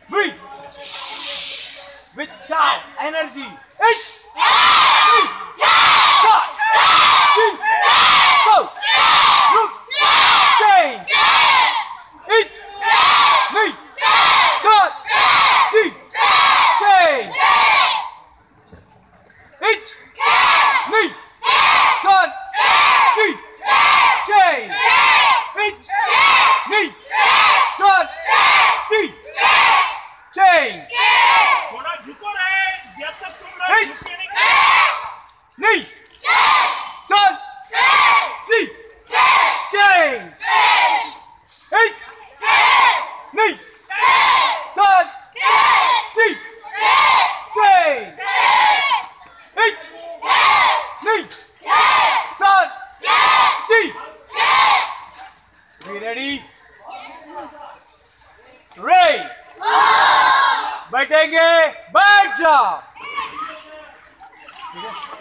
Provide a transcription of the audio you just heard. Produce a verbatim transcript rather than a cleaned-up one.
Breathe. With shout, energy. Eight. Three. Start. Three. Go. Look. Change. Eight. Three. Start. Three. Change. Eight. Three. Start. Three. Change. Eight. Three. Start. Three. Change. थोड़ा झुको रहे जब तक तुम लोग झुके नहीं नहीं सन थ्री चेंज एट नहीं सन थ्री चेंज एट नहीं सन थ्री वी रेडी रेडी बैठेंगे बैठ जाओ ठीक है